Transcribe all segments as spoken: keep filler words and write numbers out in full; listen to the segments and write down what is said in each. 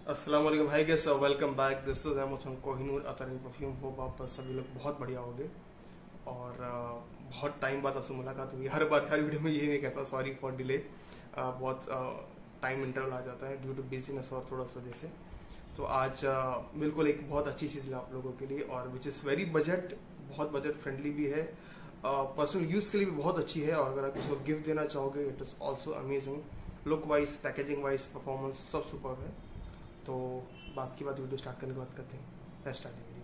अस्सलाम वालेकुम भाई guys welcome back. This is emotion Kohinoor अतर परफ्यूम। होप आप सब लोग बहुत बढ़िया होंगे और uh, बहुत टाइम बाद आपसे मुलाकात हुई। हर बार हर वीडियो में यही मैं कहता हूँ सॉरी फॉर डिले। बहुत टाइम uh, इंटरवल आ जाता है ड्यू टू बिजीनेस और थोड़ा सा वजह से। तो आज uh, बिल्कुल एक बहुत अच्छी चीज़ है आप लोगों के लिए और विच इज़ वेरी बजट, बहुत बजट फ्रेंडली भी है, पर्सनल uh, यूज़ के लिए भी बहुत अच्छी है। और अगर आप इसको गिफ्ट देना चाहोगे it is also amazing. Look wise, packaging wise, performance सब सुपर है। तो बात की बात वीडियो स्टार्ट करने की बात करते हैं। Let's start the video.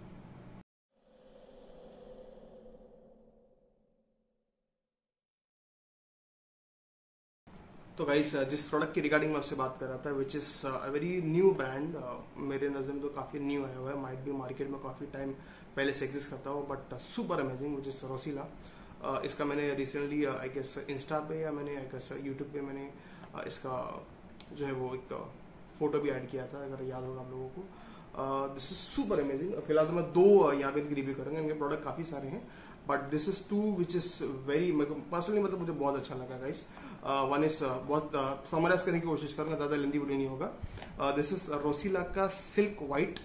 तो गाइस, जिस प्रोडक्ट की रिगार्डिंग मैं आपसे बात कर रहा था which is a very new brand, मेरे नज़र में तो काफ़ी न्यू आया हुआ है, माइट भी मार्केट में काफ़ी टाइम पहले से एग्जिस्ट करता हो, but super amazing which is Rosila. इसका मैंने रिसेंटली आई गेस इंस्टा पे या मैंने आई गेस यूट्यूब पे मैंने uh, इसका जो है वो एक फोटो भी ऐड किया था, अगर याद होगा आप लोगों को। This is super amazing. फिलहाल तो मैं दो यहाँ पे इनकी रिव्यू करूंगा, इनके प्रोडक्ट काफ़ी सारे हैं but this is two which is very personally मतलब मुझे बहुत अच्छा लगा गाइस। वन इज बहुत समराइज करने की कोशिश करूंगा, ज़्यादा लेंदी वीडियो नहीं होगा। दिस इज रोसीला का सिल्क वाइट।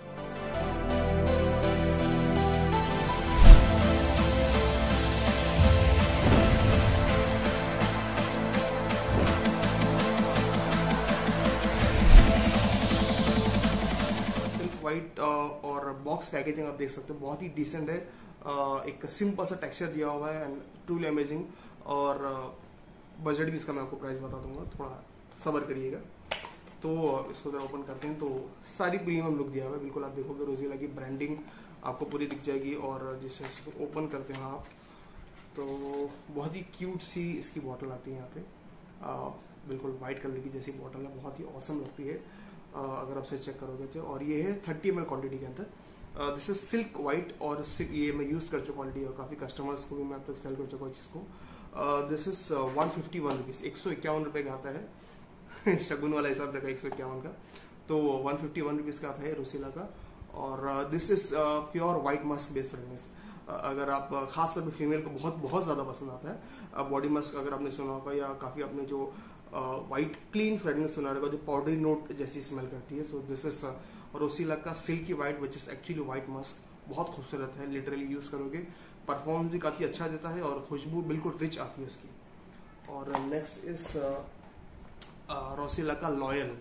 वाइट और बॉक्स पैकेजिंग आप देख सकते हो, बहुत ही डिसेंट है। uh, एक सिंपल सा टेक्सचर दिया हुआ है एंड ट्रूली अमेजिंग। और बजट uh, भी इसका मैं आपको प्राइस बता दूंगा, थोड़ा सब्र करिएगा। तो uh, इसको जरा ओपन करते हैं तो सारी प्रीमियम लुक दिया हुआ है, बिल्कुल आप देखोगे रोजीला की ब्रांडिंग आपको पूरी दिख जाएगी। और जिससे इसको ओपन करते हैं आप तो बहुत ही क्यूट सी इसकी बॉटल आती है यहाँ पे। uh, बिल्कुल वाइट कलर की जैसी बॉटल है, बहुत ही औसम लगती है Uh, अगर आप से चेक करोगे तो। और ये है थर्टी एम एल क्वान्टिटी के अंदर। दिस इज सिल्क वाइट और ये मैं यूज़ कर चुका क्वालिटी और काफ़ी कस्टमर्स को भी मैं अब तक सेल कर चुका हूँ जिसको। This is one fifty one rupees, एक सौ इक्यावन रुपये का आता है शगुन वाला हिसाब रखा एक सौ इक्यावन का, तो वन फिफ्टी वन रुपीज़ का आता है रोसीला का। और this is pure white musk based fragrance. अगर आप खास तौर पर फीमेल को बहुत बहुत ज़्यादा पसंद आता है बॉडी मास्क, अगर आपने सुना होगा या काफ़ी आपने जो वाइट क्लीन फ्रेगनेंस सुना होगा जो पाउडरी नोट जैसी स्मेल करती है। सो दिस इज रोसीला का silky white which is actually white musk. बहुत खूबसूरत है, लिटरली यूज़ करोगे परफॉर्मेंस भी काफ़ी अच्छा देता है और खुशबू बिल्कुल रिच आती है इसकी। और नेक्स्ट इज रोसीला का लॉयल।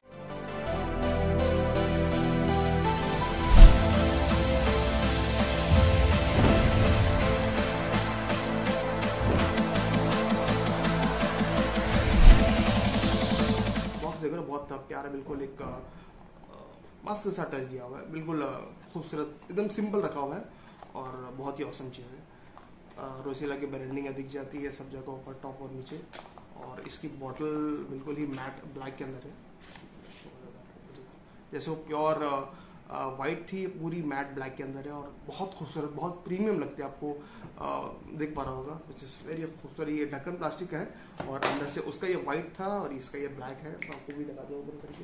देखो बहुत प्यारा, बिल्कुल एक मस्त सा टच दिया हुआ है, बिल्कुल खूबसूरत, एकदम सिंपल रखा हुआ है और बहुत ही औसम चीज़ है। रोसीला की ब्रांडिंग दिख जाती है सब जगह ऊपर, टॉप और नीचे। और इसकी बॉटल बिल्कुल ही मैट ब्लैक के अंदर है, जैसे वो प्योर वाइट थी पूरी मैट ब्लैक के अंदर है और बहुत खूबसूरत, बहुत प्रीमियम लगती है आपको। आ, देख पा रहा होगा विच इज़ वेरी खूबसूरत। ये ढक्कन प्लास्टिक का है और अंदर से उसका ये वाइट था और इसका ये ब्लैक है। तो आपको भी लगा दो ओपन करके,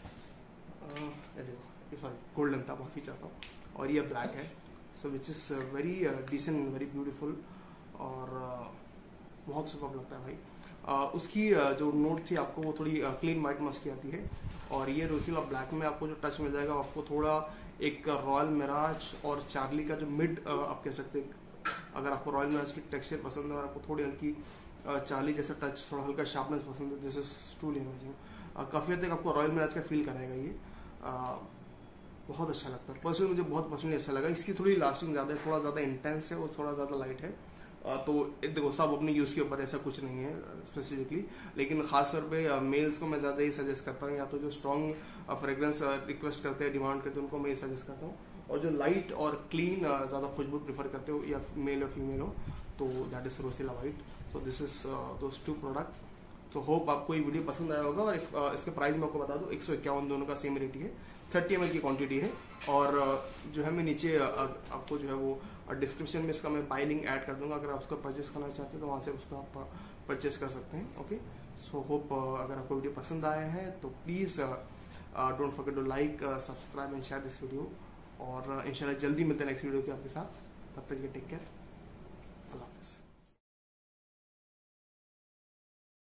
देखो सॉरी गोल्डन था, माफ़ी चाहता हूँ। और ये ब्लैक है, so which is very decent, very beautiful और uh, बहुत सुपर लगता है भाई। uh, उसकी uh, जो नोट थी आपको वो थोड़ी क्लीन वाइट मस्क की आती है। और ये रोसीला ब्लैक में आपको जो टच मिल जाएगा आपको थोड़ा एक रॉयल मिराज और चार्ली का जो मिड आप कह सकते हैं, अगर आपको रॉयल मिराज की टेक्सचर पसंद है और आपको थोड़ी हल्की चार्ली जैसा टच, थोड़ा हल्का शार्पनेस पसंद है, दिस इज ट्रूली अमेजिंग। काफ़ी हद तक आपको रॉयल मिराज का फील कराएगा ये। आ, बहुत अच्छा लगता है, पर्सनली मुझे बहुत पर्सनली अच्छा लगा। इसकी थोड़ी लास्टिंग ज़्यादा है, थोड़ा ज़्यादा इंटेंस है और थोड़ा ज़्यादा लाइट है। तो देखो सब अपने यूज़ के ऊपर, ऐसा कुछ नहीं है स्पेसिफिकली, लेकिन खास तौर पे मेल्स को मैं ज़्यादा ही सजेस्ट करता हूँ, या तो जो स्ट्रॉन्ग फ्रेग्रेंस रिक्वेस्ट करते हैं, डिमांड करते हैं, उनको मैं ये सजेस्ट करता हूँ। और जो लाइट और क्लीन ज़्यादा खुशबू प्रीफर करते हो, या मेल और फीमेल हो, तो that is Rosila white. So this is those two product. तो होप आपको ये वीडियो पसंद आया होगा। और इफ, uh, इसके प्राइस मैं आपको बता दूँ, एक सौ इक्यावन दोनों का सेम रेट ही है, थर्टी एम एल की क्वांटिटी है। और uh, जो है मैं नीचे uh, आपको जो है वो डिस्क्रिप्शन में इसका मैं बाय लिंक ऐड कर दूंगा, अगर आप उसको परचेस करना चाहते हो तो वहाँ से उसको आप परचेस कर सकते हैं। ओके, सो होप अगर आपको वीडियो पसंद आया है तो please don't forget to like, subscribe and share this video. और इंशाल्लाह जल्दी मिलते हैं नेक्स्ट वीडियो के आपके साथ। तब तक ये टेक केयर, अल्लाह हाफिज़।